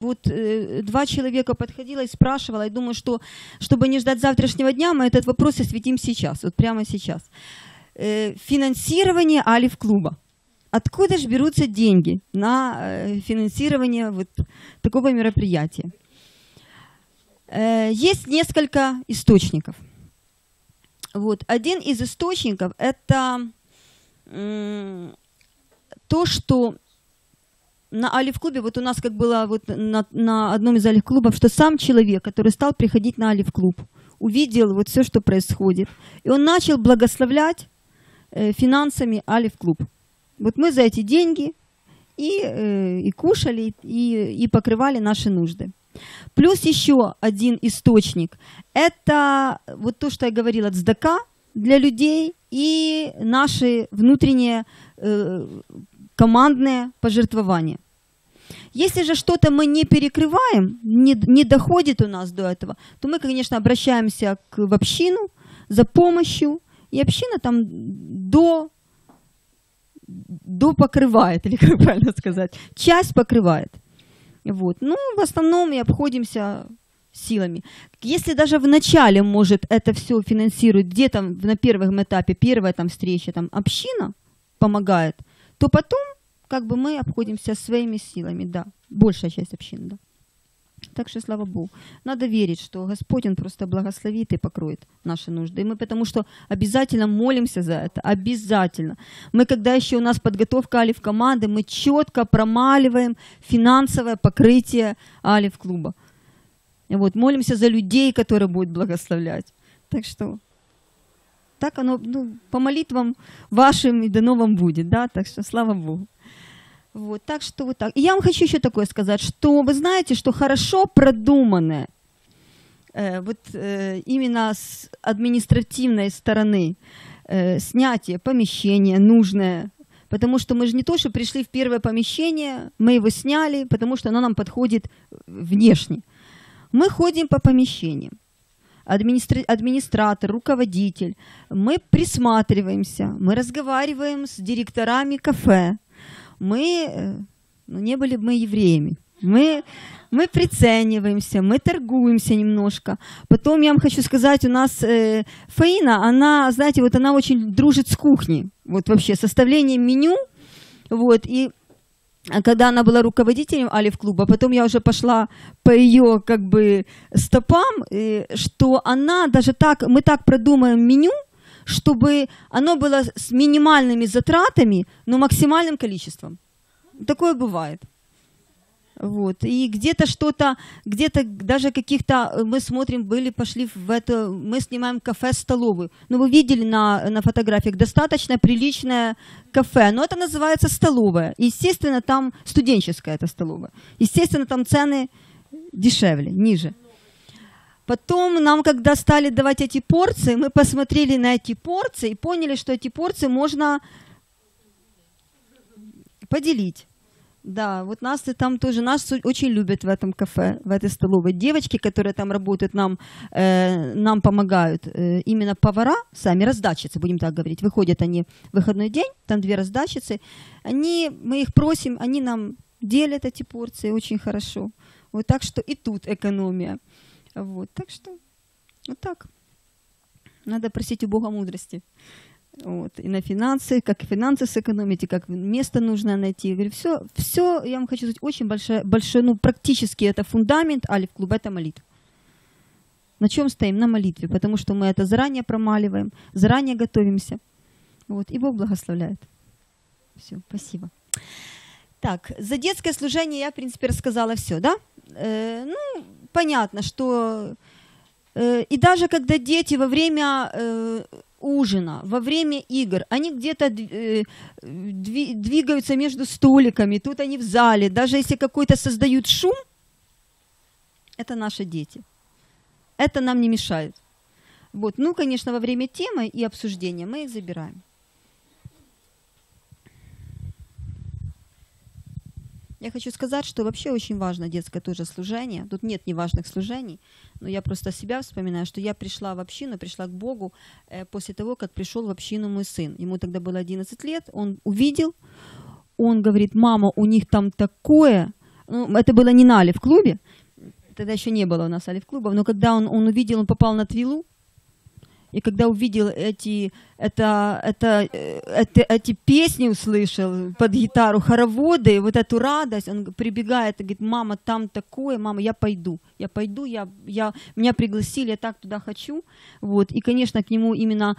вот 2 человека подходило и спрашивало, я думаю, что, чтобы не ждать завтрашнего дня, мы этот вопрос осветим сейчас, вот прямо сейчас. Финансирование Алиф-клуба. Откуда же берутся деньги на финансирование вот такого мероприятия? Есть несколько источников. Вот. Один из источников – это то, что на Алиф-клубе, вот у нас как было вот на одном из Алиф-клубов, что сам человек, который стал приходить на Алиф-клуб, увидел вот все, что происходит, и он начал благословлять финансами Алиф-клуб. Вот мы за эти деньги и кушали, и покрывали наши нужды. Плюс еще один источник – это вот то, что я говорила, цдака для людей и наши внутренние командные пожертвования. Если же что-то мы не перекрываем, не доходит у нас до этого, то мы, конечно, обращаемся в общину за помощью, и община там до покрывает, или как правильно сказать, часть покрывает. Вот. Ну, в основном и обходимся силами. Если даже в начале, может, это все финансирует, где-то на первом этапе, первая там встреча, там община помогает, то потом как бы мы обходимся своими силами, да, большая часть общины, да. Так что, слава Богу, надо верить, что Господь, Он просто благословит и покроет наши нужды. И мы потому что обязательно молимся за это, обязательно. Мы, когда еще у нас подготовка Алиф-команды, мы четко промаливаем финансовое покрытие Алиф-клуба. Вот, молимся за людей, которые будут благословлять. Так что, так оно, ну, по молитвам вашим и дано вам будет, да, так что, слава Богу. Вот, так что вот так. И я вам хочу еще такое сказать, что вы знаете, что хорошо продуманное, именно с административной стороны, снятие помещения нужное, потому что мы же не то, что пришли в первое помещение, мы его сняли, потому что оно нам подходит внешне. Мы ходим по помещениям. Администратор, руководитель, мы присматриваемся, мы разговариваем с директорами кафе. Мы, ну, не были бы мы евреями, мы прицениваемся, мы торгуемся немножко. Потом я вам хочу сказать, у нас Фаина, она, знаете, вот она очень дружит с кухней, вот вообще составлением меню, вот, и когда она была руководителем Алиф-клуба, потом я уже пошла по ее как бы стопам, что она даже так, мы так продумаем меню, чтобы оно было с минимальными затратами, но максимальным количеством. Такое бывает. Вот. И где-то что-то, где-то даже каких-то, мы смотрим, пошли в это, мы снимаем кафе-столовую. Ну, вы видели на фотографиях, достаточно приличное кафе, но это называется столовая. Естественно, там студенческая эта столовая. Естественно, там цены дешевле, ниже. Потом нам, когда стали давать эти порции, мы посмотрели на эти порции и поняли, что эти порции можно поделить. Да, вот нас и там тоже, нас очень любят в этом кафе, в этой столовой. Девочки, которые там работают, нам помогают. Именно повара, сами раздатчицы, будем так говорить. Выходят они в выходной день, там 2 раздатчицы. Мы их просим, они нам делят эти порции очень хорошо. Вот так что и тут экономия. Вот, так что вот так. Надо просить у Бога мудрости. Вот, и на финансы, как финансы сэкономить, и как место нужно найти. Я говорю, все, я вам хочу сказать, очень большой, ну, практически это фундамент Алиф-клуба, это молитва. На чем стоим? На молитве, потому что мы это заранее промаливаем, заранее готовимся. Вот, и Бог благословляет. Все, спасибо. Так, за детское служение я, в принципе, рассказала все, да? Ну, понятно, что и даже когда дети во время ужина, во время игр, они где-то двигаются между столиками, тут они в зале, даже если какой-то создают шум, это наши дети. Это нам не мешает. Вот. Ну, конечно, во время темы и обсуждения мы их забираем. Я хочу сказать, что вообще очень важно детское тоже служение. Тут нет неважных служений, но я просто себя вспоминаю, что я пришла в общину, пришла к Богу после того, как пришел в общину мой сын. Ему тогда было 11 лет, он увидел, он говорит, мама, у них там такое, ну, это было не на Алиф-клубе, тогда еще не было у нас Алиф-клубов, но когда он увидел, он попал на Твилу, и когда увидел эти песни, услышал под гитару, хороводы, вот эту радость, он прибегает и говорит: мама, там такое, мама, я пойду, меня пригласили, я так туда хочу. Вот. И, конечно, к нему именно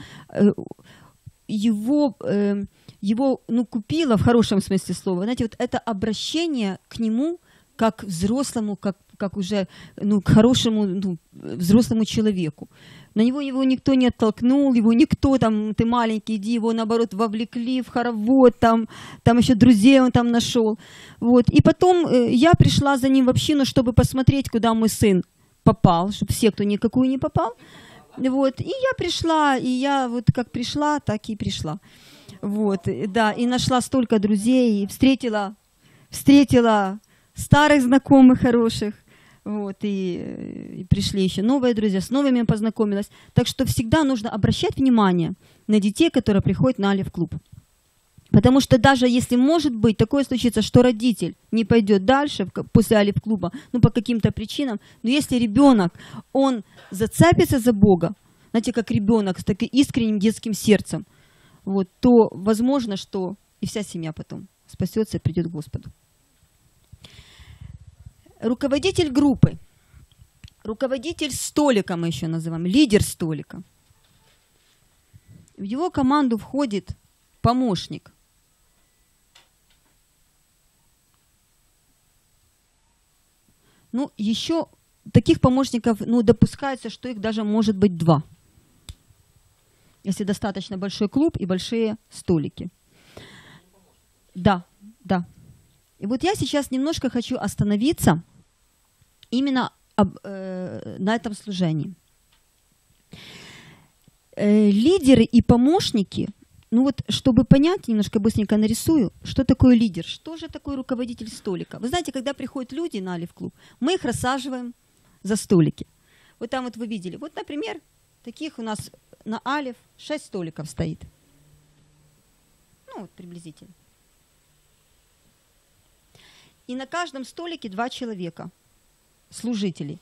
его ну, купило, в хорошем смысле слова, знаете, вот это обращение к нему как к взрослому, как уже ну, к хорошему ну, взрослому человеку. На него его никто не оттолкнул, его никто там, ты маленький, иди, его наоборот вовлекли в хоровод, там еще друзей он там нашел. Вот. И потом я пришла за ним в общину, чтобы посмотреть, куда мой сын попал, чтобы в секту никакую не попал. Вот. И я пришла, и я вот как пришла, так и пришла. Вот. Да, и нашла столько друзей, и встретила старых знакомых хороших. Вот, и пришли еще новые друзья, с новыми познакомилась. Так что всегда нужно обращать внимание на детей, которые приходят на Алиф-клуб. Потому что даже если может быть такое случится, что родитель не пойдет дальше после Алиф-клуба, ну по каким-то причинам, но если ребенок, он зацепится за Бога, знаете, как ребенок с таким искренним детским сердцем, вот, то возможно, что и вся семья потом спасется и придет к Господу. Руководитель группы, руководитель столика мы еще называем, лидер столика. В его команду входит помощник. Ну, еще таких помощников, ну, допускается, что их даже может быть 2. Если достаточно большой клуб и большие столики. Да, да. И вот я сейчас немножко хочу остановиться именно на этом служении. Лидеры и помощники, ну вот, чтобы понять, немножко быстренько нарисую, что такое лидер, что же такое руководитель столика. Вы знаете, когда приходят люди на Алиф-клуб, мы их рассаживаем за столики. Вот там вот вы видели, вот, например, таких у нас на Алиф 6 столиков стоит. Ну, вот приблизительно. И на каждом столике 2 человека, служителей.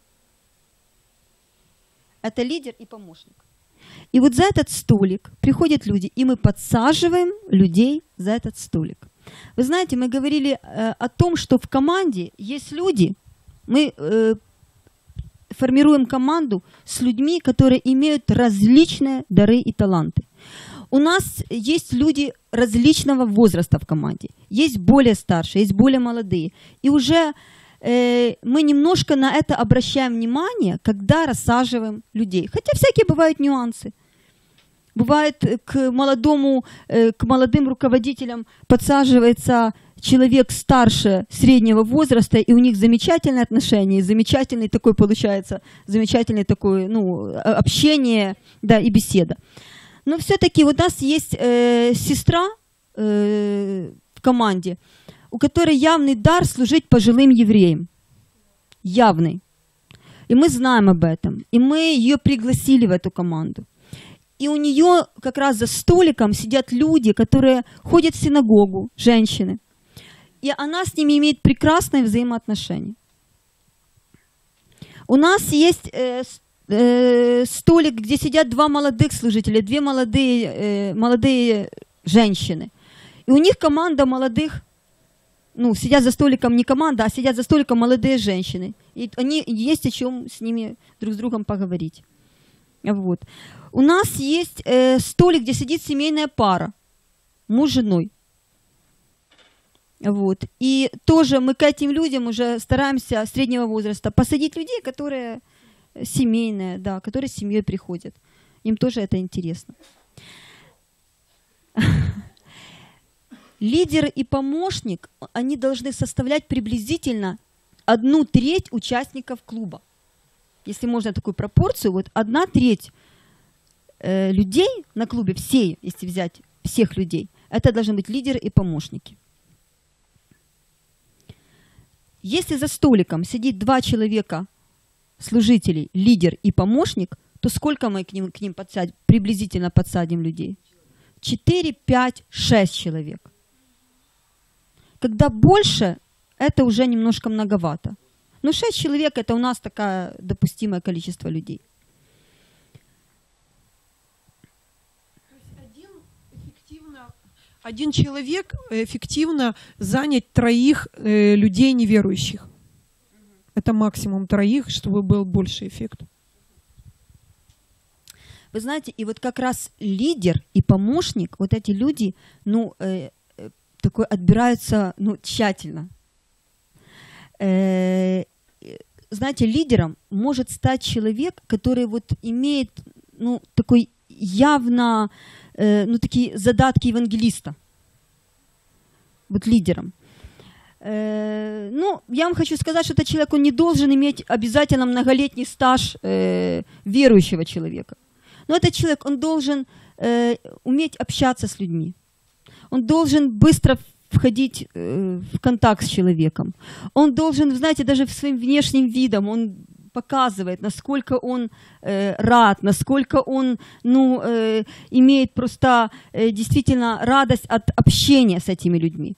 Это лидер и помощник. И вот за этот столик приходят люди, и мы подсаживаем людей за этот столик. Вы знаете, мы говорили о том, что в команде есть люди, мы формируем команду с людьми, которые имеют различные дары и таланты. У нас есть люди различного возраста в команде. Есть более старшие, есть более молодые. И уже мы немножко на это обращаем внимание, когда рассаживаем людей. Хотя всякие бывают нюансы. Бывает, к молодым руководителям подсаживается человек старше среднего возраста, и у них замечательные отношения, замечательный такой получается, замечательное такое, ну, общение, да, и беседа. Но все-таки у нас есть сестра в команде, у которой явный дар служить пожилым евреям. Явный. И мы знаем об этом. И мы ее пригласили в эту команду. И у нее как раз за столиком сидят люди, которые ходят в синагогу, женщины. И она с ними имеет прекрасные взаимоотношения. У нас есть столик, где сидят 2 молодых служителя, 2 молодые женщины. И у них команда молодых, ну, сидят за столиком не команда, а сидят за столиком молодые женщины. И они есть о чем с ними друг с другом поговорить. Вот. У нас есть столик, где сидит семейная пара, муж с женой. Вот. И тоже мы к этим людям уже стараемся среднего возраста посадить людей, которые семейные, да, которые с семьей приходят. Им тоже это интересно. Лидер и помощник, они должны составлять приблизительно 1/3 участников клуба. Если можно такую пропорцию, вот 1/3 людей на клубе, все, если взять всех людей, это должны быть лидеры и помощники. Если за столиком сидит 2 человека, служителей, лидер и помощник, то сколько мы к ним подсадим, приблизительно подсадим людей? 4, 5, 6 человек. Когда больше это уже немножко многовато. Но 6 человек – это у нас такое допустимое количество людей. Один человек эффективно занять 3 людей неверующих. Это максимум 3, чтобы был больший эффект. Вы знаете, и вот как раз лидер и помощник, вот эти люди, ну, такой отбираются, ну, тщательно. Знаете, лидером может стать человек, который вот имеет, ну, такой явно, ну, такие задатки евангелиста. Вот лидером. Ну, я вам хочу сказать, что этот человек, он не должен иметь обязательно многолетний стаж верующего человека. Но этот человек, он должен уметь общаться с людьми. Он должен быстро входить в контакт с человеком. Он должен, знаете, даже своим внешним видом, он показывает, насколько он рад, насколько он, ну, имеет просто действительно радость от общения с этими людьми.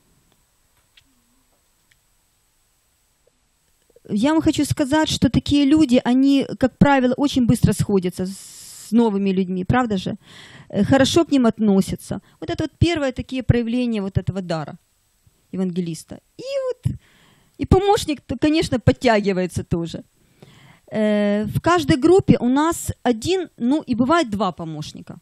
Я вам хочу сказать, что такие люди, они, как правило, очень быстро сходятся с новыми людьми, правда же? Хорошо к ним относятся. Вот это вот первое такие проявления вот этого дара евангелиста. И помощник, конечно, подтягивается тоже. В каждой группе у нас 1, ну и бывает 2 помощника.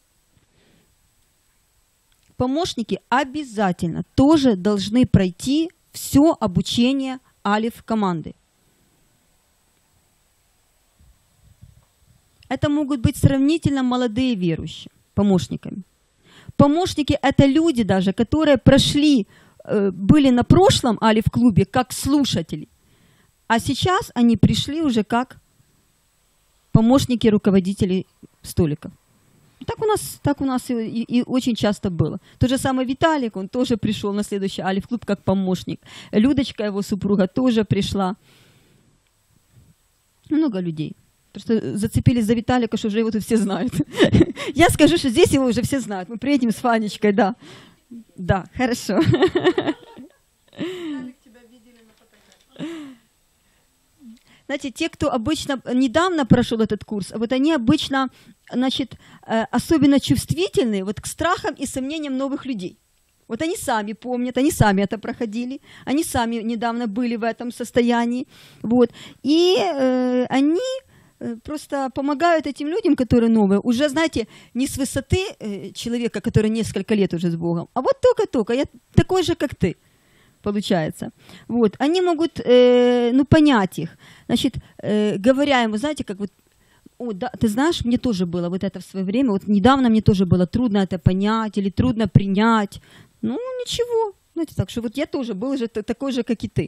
Помощники обязательно тоже должны пройти все обучение Алиф команды. Это могут быть сравнительно молодые верующие помощниками. Помощники – это люди даже, которые прошли, были на прошлом Алиф-клубе как слушатели, а сейчас они пришли уже как помощники руководителей столиков. Так у нас и очень часто было. Тот же самый Виталик, он тоже пришел на следующий Алиф-клуб как помощник. Людочка, его супруга, тоже пришла. Много людей. Потому что зацепились за Виталика, что уже его тут все знают. Я скажу, что здесь его уже все знают. Мы приедем с Фанечкой, да. Да, хорошо. Знаете, те, кто обычно недавно прошел этот курс, вот они обычно, значит, особенно чувствительны вот к страхам и сомнениям новых людей. Вот они сами помнят, они сами это проходили, они сами недавно были в этом состоянии. Вот. И они просто помогают этим людям, которые новые, уже, знаете, не с высоты человека, который несколько лет уже с Богом, а вот только-только, я такой же, как ты. Получается. Вот. Они могут, ну, понять их. Значит, говоря ему, знаете, как вот, о, да, ты знаешь, мне тоже было вот это в свое время, вот недавно мне тоже было трудно это понять или трудно принять. Ну, ничего. Знаете, так что вот я тоже был же такой же, как и ты.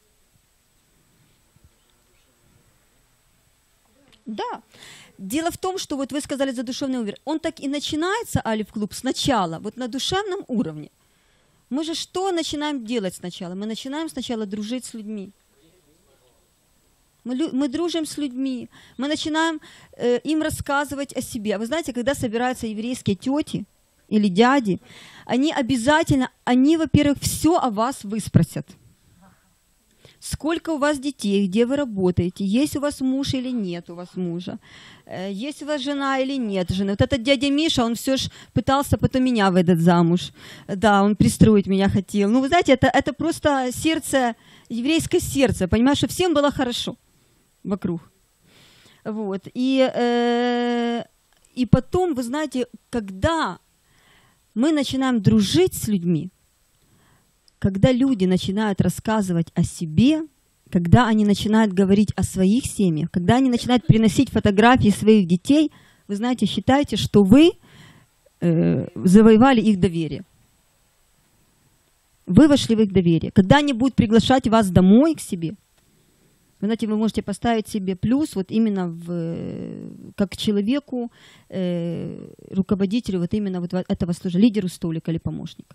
Да. Дело в том, что вот вы сказали за душевный уровень. Он так и начинается, Алиф-клуб, сначала, вот на душевном уровне. Мы же что начинаем делать сначала? Мы начинаем сначала дружить с людьми. Мы дружим с людьми, мы начинаем им рассказывать о себе. Вы знаете, когда собираются еврейские тети или дяди, они обязательно, во-первых, все о вас выспросят. Сколько у вас детей, где вы работаете, есть у вас муж или нет у вас мужа, есть у вас жена или нет жены. Вот этот дядя Миша, он все ж пытался потом меня выдать замуж. Да, он пристроить меня хотел. Ну, вы знаете, это просто сердце, еврейское сердце, понимаешь, что всем было хорошо вокруг. Вот. И потом, вы знаете, когда мы начинаем дружить с людьми, когда люди начинают рассказывать о себе, когда они начинают говорить о своих семьях, когда они начинают приносить фотографии своих детей, вы знаете, считайте, что вы завоевали их доверие. Вы вошли в их доверие. Когда они будут приглашать вас домой к себе, вы знаете, вы можете поставить себе плюс вот именно как человеку, руководителю вот именно вот этого служения, лидеру столика или помощника.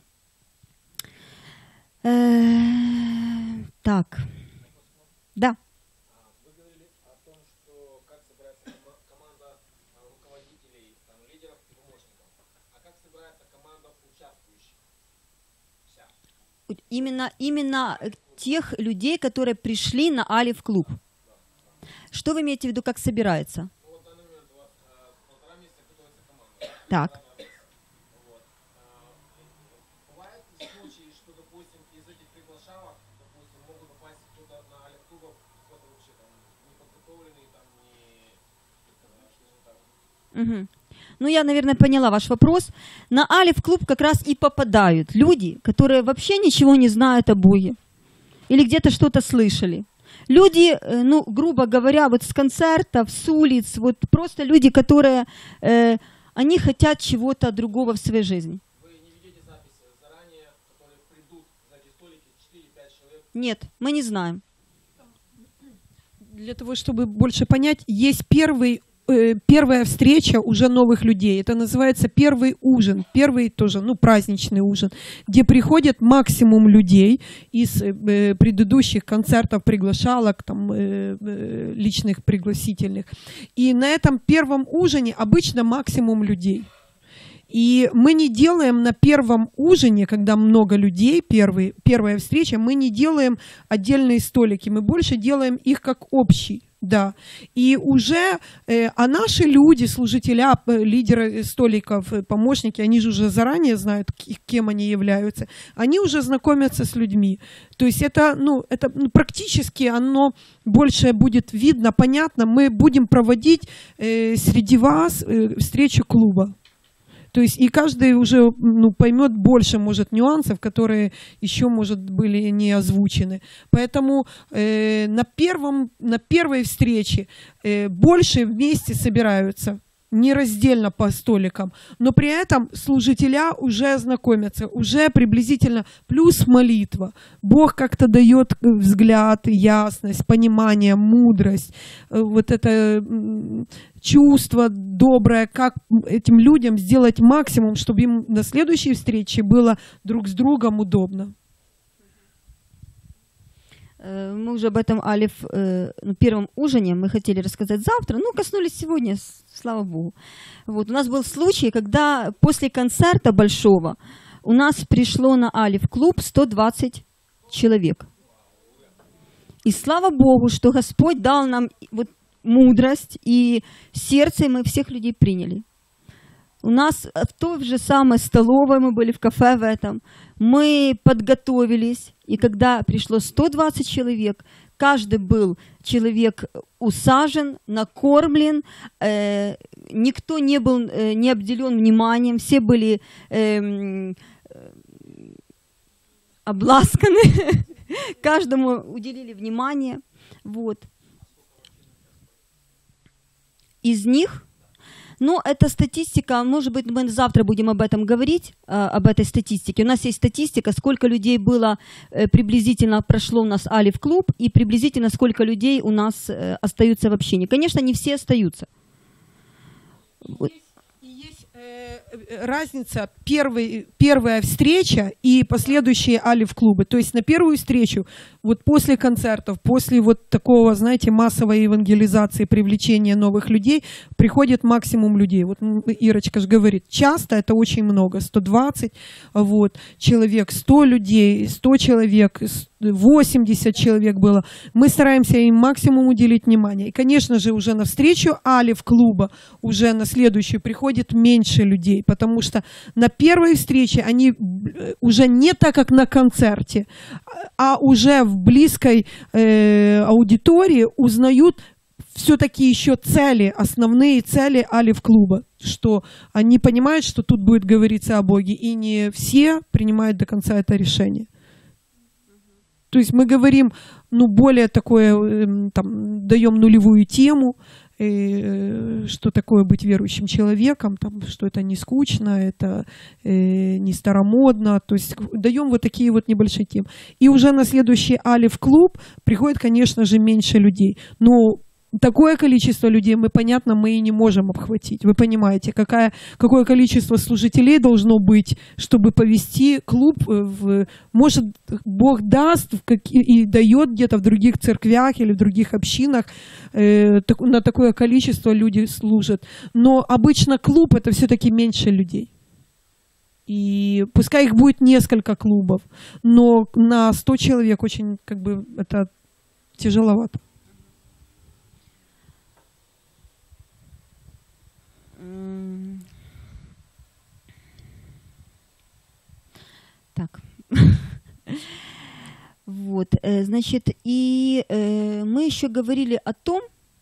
Так, да. Вы говорили о том, что как собирается команда руководителей, там, лидеров и помощников. А как собирается команда участвующих? Именно тех людей, которые пришли на Алиф-клуб. Что вы имеете в виду, как собирается? Вот в данный момент у вас 1,5 месяца готовится команда. Так. Вот. Бывают случаи, что, допустим, из этих приглашалок, допустим, могут попасть кто-то на Алиф-клубов, кто-то вообще там неподготовленный, там не, скажем так. Угу. Ну, я, наверное, поняла ваш вопрос. На Алиф-клуб как раз и попадают люди, которые вообще ничего не знают о Боге. Или где-то что-то слышали. Люди, ну, грубо говоря, вот с концертов, с улиц, вот просто люди, которые, они хотят чего-то другого в своей жизни. Вы не ведете записи заранее, которые придут за эти столики 4-5 человек? Нет, мы не знаем. Для того, чтобы больше понять, есть первая встреча уже новых людей. Это называется первый ужин, первый тоже, ну, праздничный ужин, где приходит максимум людей из предыдущих концертов, приглашалок, там, личных пригласительных. И на этом первом ужине обычно максимум людей. И мы не делаем на первом ужине, когда много людей, первая встреча, мы не делаем отдельные столики, мы больше делаем их как общий. Да, и уже, а наши люди, служителя, лидеры столиков, помощники, они же уже заранее знают, кем они являются, они уже знакомятся с людьми. То есть это практически оно больше будет видно, понятно, мы будем проводить среди вас встречу клуба. То есть и каждый уже поймет больше, может, нюансов, которые еще, может, были не озвучены. Поэтому на первой встрече больше вместе собираются, не раздельно по столикам, но при этом служителя уже знакомятся, уже приблизительно, плюс молитва. Бог как-то дает взгляд, ясность, понимание, мудрость, вот это чувство доброе, как этим людям сделать максимум, чтобы им на следующей встрече было друг с другом удобно. Мы уже об этом первом ужине мы хотели рассказать завтра, ну, коснулись сегодня, слава Богу. Вот, у нас был случай, когда после концерта большого у нас пришло на Алиф-клуб 120 человек. И слава Богу, что Господь дал нам вот мудрость и сердце, и мы всех людей приняли. У нас в той же самой столовой, мы были в кафе в этом, мы подготовились, и когда пришло 120 человек, каждый был человек усажен, накормлен, никто не был не обделен вниманием, все были обласканы, каждому уделили внимание. Вот. Из них, ну, эта статистика, может быть, мы завтра будем об этом говорить, об этой статистике. У нас есть статистика, сколько людей было, приблизительно прошло у нас Алиф-клуб, и приблизительно сколько людей у нас остаются в общении. Конечно, не все остаются. Есть разница первая встреча и последующие Алиф-клубы. То есть на первую встречу, вот после концертов, после вот такого, знаете, массовой евангелизации, привлечения новых людей, приходит максимум людей. Вот Ирочка же говорит, часто это очень много, 120 вот, человек, 100 людей, 100 человек, 80 человек было. Мы стараемся им максимум уделить внимание. И, конечно же, уже на встречу Алиф-клуба, уже на следующую приходит меньше людей, потому что на первой встрече они уже не так, как на концерте, а уже в близкой аудитории узнают все-таки еще цели, основные цели Алиф-клуба, что они понимают, что тут будет говориться о Боге, и не все принимают до конца это решение. То есть мы говорим, ну, более такое, там, даем нулевую тему, что такое быть верующим человеком, там, что это не скучно, это не старомодно, то есть даем вот такие вот небольшие темы. И уже на следующий Алиф-клуб приходит, конечно же, меньше людей, но такое количество людей, мы и не можем обхватить. Вы понимаете, какое количество служителей должно быть, чтобы повести клуб может, Бог даст и дает где-то в других церквях или в других общинах, на такое количество люди служат. Но обычно клуб — это все-таки меньше людей. И пускай их будет несколько клубов, но на 100 человек очень, как бы, это тяжеловато. Так. Вот, значит, и мы еще говорили о том,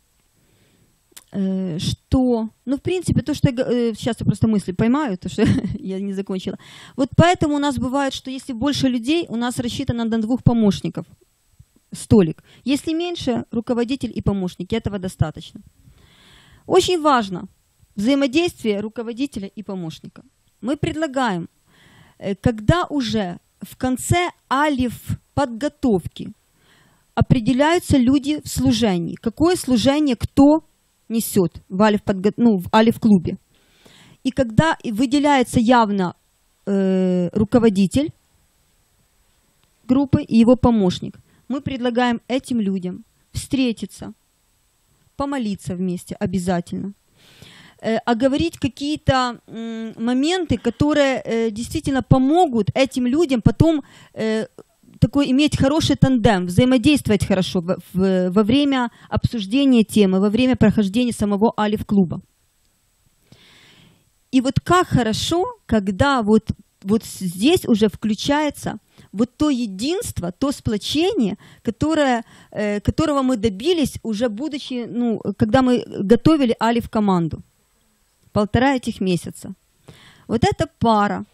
что, ну, в принципе, то, что сейчас я просто мысли поймаю, то, что я не закончила. Вот поэтому у нас бывает, что если больше людей, у нас рассчитано на 2 помощников столик. Если меньше, руководитель и помощники, этого достаточно. Очень важно взаимодействие руководителя и помощника. Мы предлагаем, когда уже в конце алиф подготовки определяются люди в служении, какое служение кто несет в алиф-клубе. И когда выделяется явно руководитель группы и его помощник, мы предлагаем этим людям встретиться, помолиться вместе обязательно, оговорить какие-то моменты, которые действительно помогут этим людям потом такой иметь хороший тандем, взаимодействовать хорошо во время обсуждения темы, во время прохождения самого алиф-клуба. И вот как хорошо, когда вот здесь уже включается вот то единство, то сплочение, которого мы добились уже будучи, когда мы готовили алиф-команду. 1,5 этих месяца. Вот эта пара,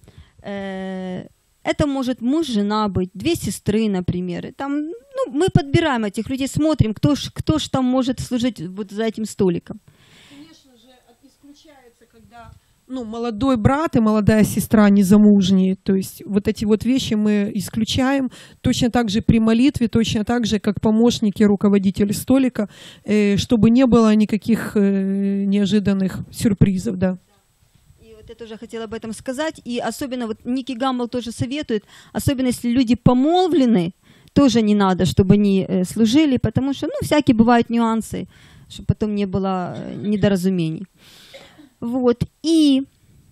это может муж, жена быть, 2 сестры, например. И там, мы подбираем этих людей, смотрим, кто ж там может служить вот за этим столиком. Конечно же, исключается, когда молодой брат и молодая сестра незамужние. То есть вот эти вот вещи мы исключаем. Точно так же при молитве, точно так же, как помощники, руководители столика, чтобы не было никаких неожиданных сюрпризов, да. Я тоже хотела об этом сказать, и особенно вот Ники Гамбл тоже советует, особенно если люди помолвлены, тоже не надо, чтобы они служили, потому что, всякие бывают нюансы, чтобы потом не было недоразумений. Вот, и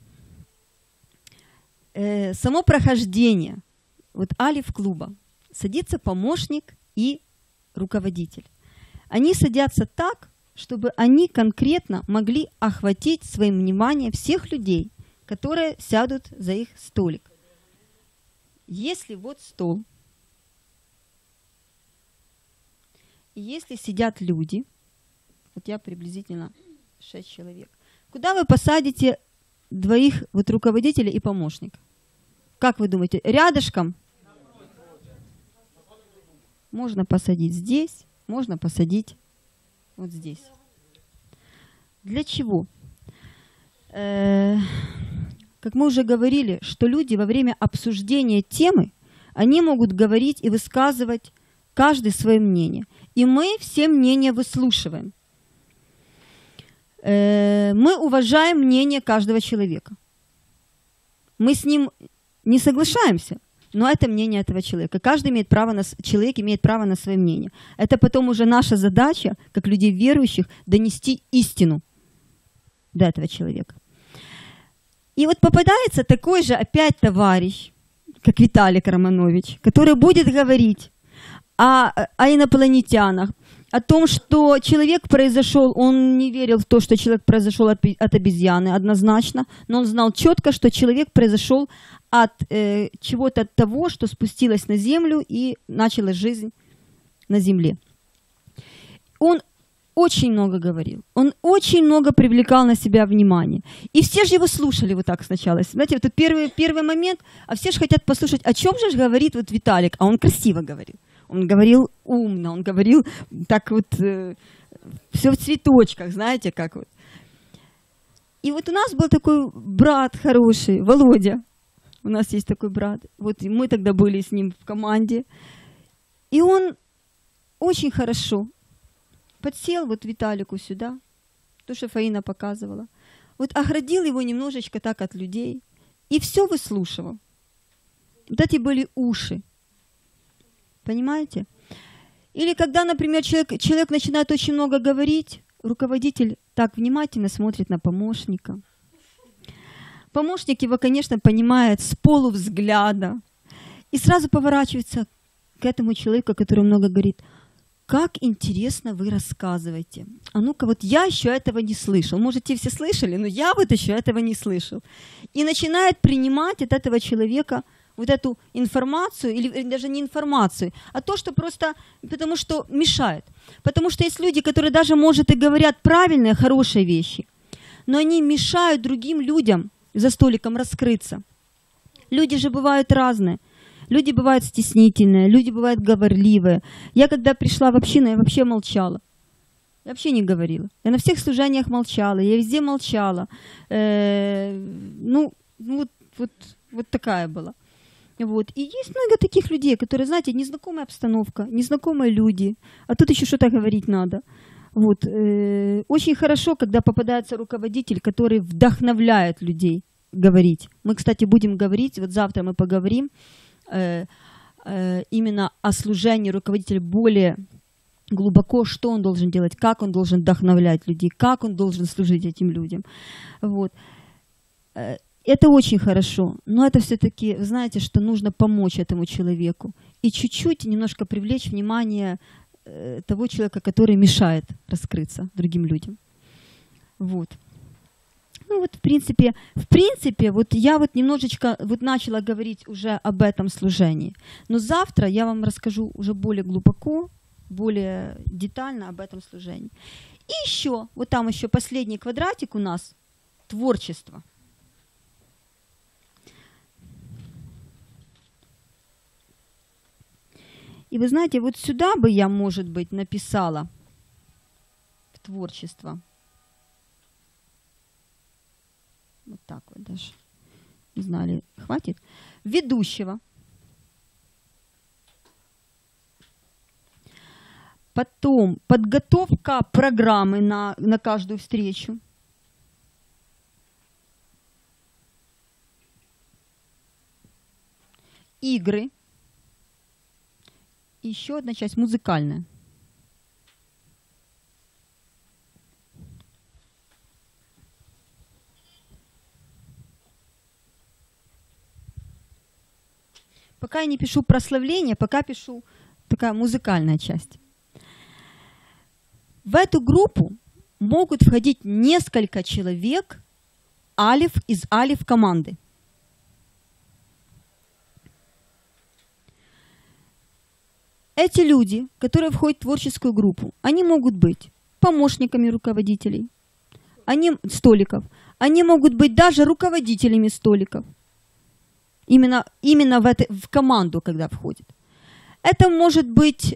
само прохождение, вот алиф-клуба, садится помощник и руководитель. Они садятся так, чтобы они конкретно могли охватить своим вниманием всех людей, которые сядут за их столик. Если вот стол, и если сидят люди, вот я приблизительно 6 человек, куда вы посадите 2 вот руководителя и помощника? Как вы думаете, рядышком? Можно посадить здесь, можно посадить вот здесь. Для чего? Как мы уже говорили, что люди во время обсуждения темы, они могут говорить и высказывать каждый свое мнение. И мы все мнения выслушиваем. Мы уважаем мнение каждого человека. Мы с ним не соглашаемся, но это мнение этого человека. Каждый человек имеет право на свое мнение. Это потом уже наша задача, как людей верующих, донести истину до этого человека. И вот попадается такой же опять товарищ, как Виталик Романович, который будет говорить о инопланетянах, о том, что человек произошел, он не верил в то, что человек произошел от обезьяны однозначно, но он знал четко, что человек произошел от чего-то от того, что спустилось на землю и началась жизнь на земле. Он очень много говорил, он очень много привлекал на себя внимание. И все же его слушали вот так сначала. Знаете, вот первый момент, а все же хотят послушать, о чем же говорит вот Виталик, а он красиво говорил. Он говорил умно, он говорил так вот, все в цветочках, знаете, как вот. И вот у нас был такой брат хороший, Володя. У нас есть такой брат. Вот мы тогда были с ним в команде. И он очень хорошо подсел вот Виталику сюда, то, что Фаина показывала. Вот оградил его немножечко так от людей. И все выслушивал. Вот эти были уши. Понимаете? Или когда, например, человек начинает очень много говорить, руководитель так внимательно смотрит на помощника. Помощник его, конечно, понимает с полувзгляда и сразу поворачивается к этому человеку, который много говорит: как интересно вы рассказываете. А ну-ка, вот я еще этого не слышал. Может, те все слышали, но я вот еще этого не слышал. И начинает принимать от этого человека вот эту информацию, или даже не информацию, а то, что просто, потому что мешает. Потому что есть люди, которые даже, может, и говорят правильные, хорошие вещи, но они мешают другим людям за столиком раскрыться. Люди же бывают разные. Люди бывают стеснительные, люди бывают говорливые. Я когда пришла в общину, я вообще молчала. Я вообще не говорила. Я на всех служениях молчала, я везде молчала. Вот такая была. Вот. И есть много таких людей, которые, знаете, незнакомая обстановка, незнакомые люди, а тут еще что-то говорить надо. Вот. Очень хорошо, когда попадается руководитель, который вдохновляет людей говорить. Мы, кстати, будем говорить, вот завтра мы поговорим именно о служении руководителя более глубоко, что он должен делать, как он должен вдохновлять людей, как он должен служить этим людям. Вот. Это очень хорошо, но это все-таки, вы знаете, что нужно помочь этому человеку и чуть-чуть немножко привлечь внимание того человека, который мешает раскрыться другим людям. Вот. Ну вот, в принципе, вот я вот немножечко вот начала говорить уже об этом служении. Но завтра я вам расскажу уже более глубоко, более детально об этом служении. И еще, вот там еще последний квадратик у нас – творчество. И вы знаете, вот сюда бы я, может быть, написала в творчество. Вот так вот даже. Не знали, хватит. Ведущего. Потом подготовка программы на каждую встречу. Игры. И еще одна часть музыкальная. Пока я не пишу прославление, пока пишу такая музыкальная часть. В эту группу могут входить несколько человек из алиф команды. Эти люди, которые входят в творческую группу, они могут быть помощниками руководителей, столиков, они могут быть даже руководителями столиков. Именно в команду, когда входит. Это может быть,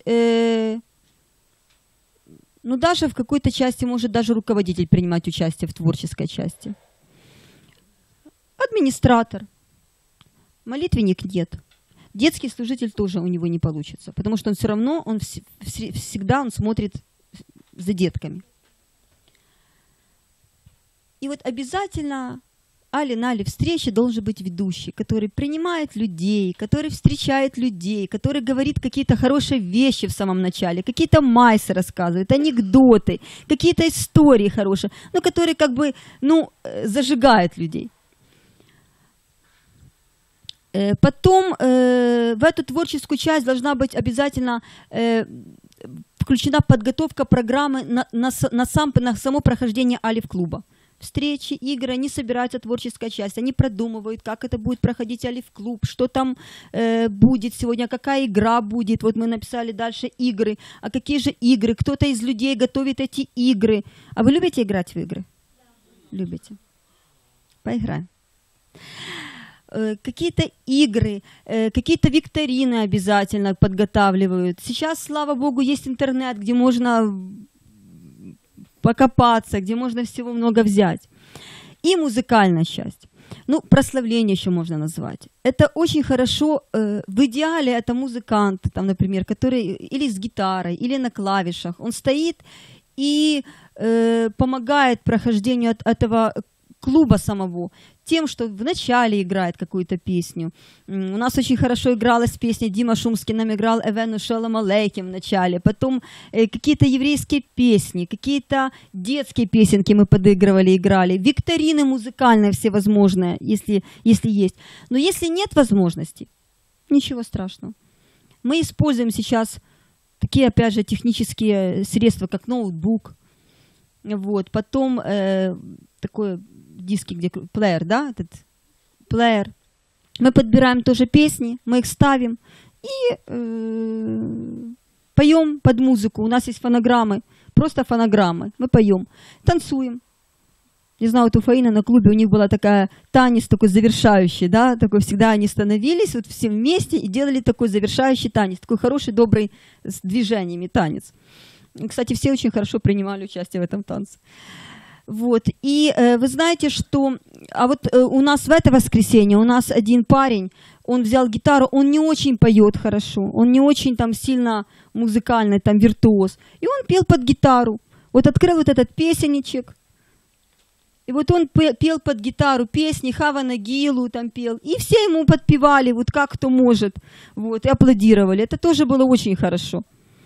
даже в какой-то части может даже руководитель принимать участие в творческой части. Администратор. Молитвенник нет. Детский служитель тоже у него не получится, потому что он все равно, всегда смотрит за детками. И вот обязательно на встрече должен быть ведущий, который принимает людей, который встречает людей, который говорит какие-то хорошие вещи в самом начале, какие-то майсы рассказывает, анекдоты, какие-то истории хорошие, но который зажигает людей. Потом в эту творческую часть должна быть обязательно включена подготовка программы на само прохождение алиф-клуба. Встречи, игры, они собираются, творческая часть, они продумывают, как это будет проходить алиф-клуб, что там будет сегодня, какая игра будет. Вот мы написали дальше игры. А какие же игры? Кто-то из людей готовит эти игры. А вы любите играть в игры? Да. Любите? Поиграем. Какие-то игры, какие-то викторины обязательно подготавливают. Сейчас, слава богу, есть интернет, где можно покопаться, где можно всего много взять. И музыкальная часть. Прославление еще можно назвать. Это очень хорошо. В идеале это музыкант, там, например, который или с гитарой, или на клавишах. Он стоит и помогает прохождению этого клуба самого тем, что вначале играет какую-то песню. У нас очень хорошо игралась песня, Дима Шумский нам играл «Эвену шалом алейким» в начале, потом какие-то еврейские песни, какие-то детские песенки мы подыгрывали, играли, викторины музыкальные всевозможные, если есть. Но если нет возможности, ничего страшного. Мы используем сейчас такие, опять же, технические средства, как ноутбук, вот, потом такой диски, где плеер, да, этот плеер. Мы подбираем тоже песни, мы их ставим и поем под музыку. У нас есть фонограммы, просто фонограммы. Мы поем, танцуем. Не знаю, вот у Фаины на клубе у них была такая танец такой завершающий, да, такой всегда они становились вот все вместе и делали такой завершающий танец, такой хороший, добрый, с движениями танец. И, кстати, все очень хорошо принимали участие в этом танце. Вот, и вы знаете, что, у нас в это воскресенье, у нас один парень, он взял гитару, он не очень поет хорошо, он не очень там сильно музыкальный, там виртуоз, и он пел под гитару, вот открыл вот этот песенничек, и вот он пел под гитару песни, Хава Нагилу там пел, и все ему подпевали, вот как кто может, вот, и аплодировали, это тоже было очень хорошо.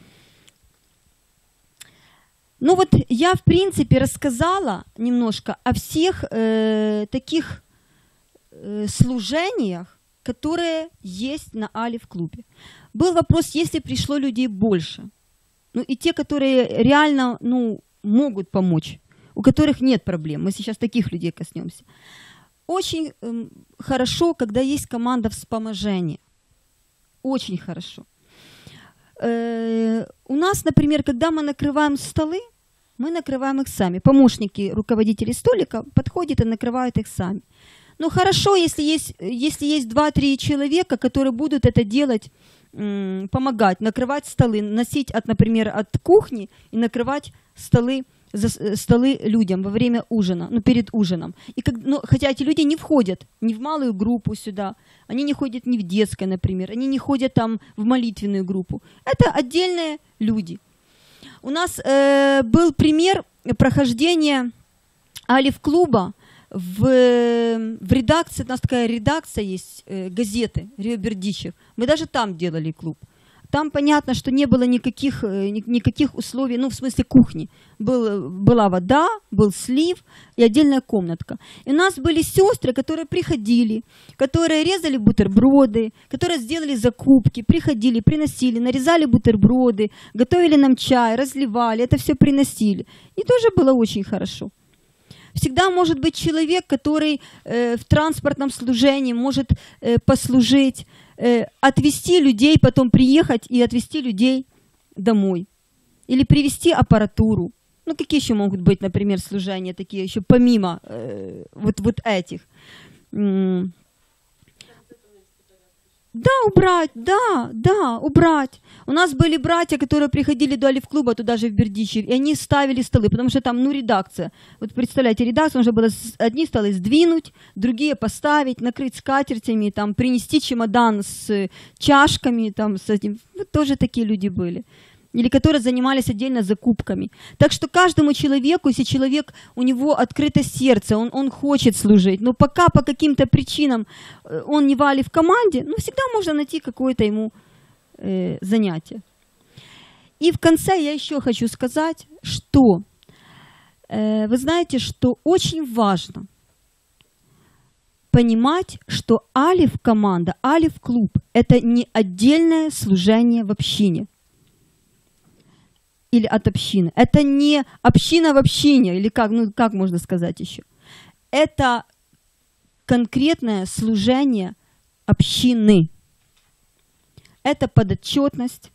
Ну вот я, в принципе, рассказала немножко о всех таких служениях, которые есть на Алеф-клубе. Был вопрос, если пришло людей больше. Ну и те, которые реально могут помочь, у которых нет проблем. Мы сейчас таких людей коснемся. Очень хорошо, когда есть команда вспоможения. Очень хорошо. У нас, например, когда мы накрываем столы, мы накрываем их сами. Помощники руководителей столика подходят и накрывают их сами. Но хорошо, если есть 2-3 человека, которые будут это делать, помогать, накрывать столы, носить, например, от кухни и накрывать столы людям во время ужина, перед ужином. Хотя эти люди не входят ни в малую группу сюда, они не ходят ни в детское, например, они не ходят там в молитвенную группу. Это отдельные люди. У нас был пример прохождения Алеф-клуба в редакции, у нас такая редакция есть, газеты Рио Бердичев. Мы даже там делали клуб. Там понятно, что не было никаких условий, в смысле кухни. Была вода, был слив и отдельная комнатка. И у нас были сестры, которые приходили, которые резали бутерброды, которые сделали закупки, приходили, приносили, нарезали бутерброды, готовили нам чай, разливали, это все приносили. И тоже было очень хорошо. Всегда может быть человек, который в транспортном служении может послужить, отвезти людей, потом приехать и отвезти людей домой. Или привезти аппаратуру. Какие еще могут быть, например, служения такие еще, помимо вот этих? Да, убрать, да, убрать. У нас были братья, которые приходили до Алеф-клуба, туда же в Бердичев, и они ставили столы, потому что там, редакция. Вот представляете, редакция, нужно было одни столы сдвинуть, другие поставить, накрыть скатертями, там, принести чемодан с чашками, там, с этим. Вот тоже такие люди были. Или которые занимались отдельно закупками. Так что каждому человеку, если у него открыто сердце, он хочет служить, но пока по каким-то причинам он не в Алеф-команде, всегда можно найти какое-то ему занятие. И в конце я еще хочу сказать, что вы знаете, что очень важно понимать, что Алеф-команда, Алеф-клуб – это не отдельное служение в общине. Или от общины. Это не община в общине, или как можно сказать еще. Это конкретное служение общины. Это подотчетность,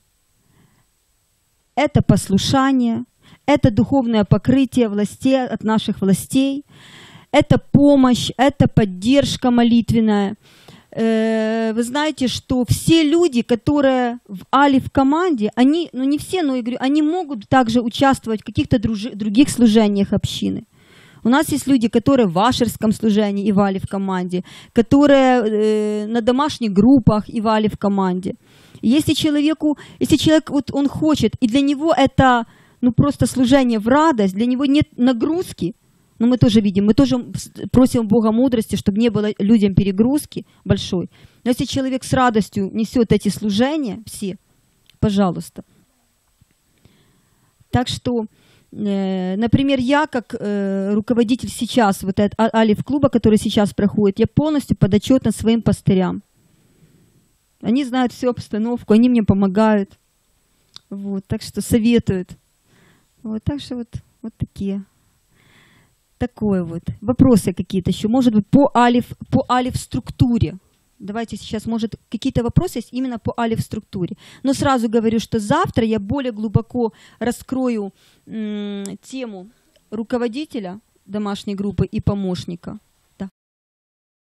это послушание, это духовное покрытие властей от наших властей, это помощь, это поддержка молитвенная. Вы знаете, что все люди, которые в Алеф-команде, они, не все, но я говорю, они могут также участвовать в каких-то других служениях общины. У нас есть люди, которые в ашерском служении и в Алеф-команде, которые на домашних группах и в Алеф-команде. Если человек, он хочет, и для него это просто служение в радость, для него нет нагрузки, Но мы тоже видим, мы тоже просим Бога мудрости, чтобы не было людям перегрузки большой. Но если человек с радостью несет эти служения, все, пожалуйста. Так что, например, я как руководитель сейчас, вот этого Алиф-клуба, который сейчас проходит, я полностью подотчетна своим пастырям. Они знают всю обстановку, они мне помогают. Вот, так что советуют. Вот, так что вот такие. Такое вот. Вопросы какие-то еще? Может быть, по Алиф структуре. Давайте сейчас, может, какие-то вопросы есть именно по Алиф структуре. Но сразу говорю, что завтра я более глубоко раскрою тему руководителя домашней группы и помощника.